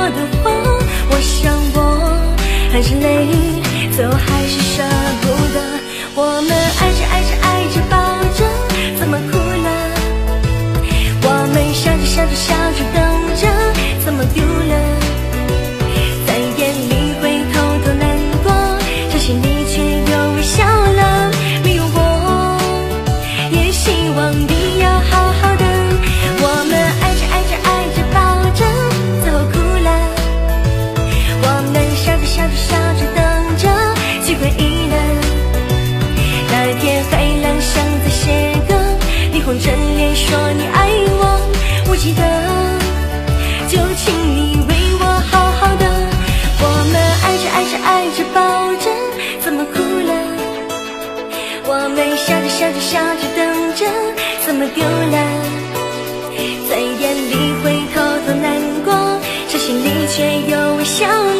的话，我想我含着泪，最后还是舍不得。我们爱着爱着爱着抱着，怎么哭了？我们笑着笑着笑着等着，怎么丢了？在眼里会偷偷难过，这心里却又微笑了。没有我，也希望你要好好的。我们爱着爱着爱着抱着，最后哭了。我们笑着笑着笑着等着，去回忆了。那天海浪像在写歌，你红着脸说你爱我，我记得，就请你为我好好的。我们爱着爱着爱着抱着，怎么哭了？我们笑着笑着笑着等着，怎么丢了？在眼里会偷偷难过，这心里却又微笑了。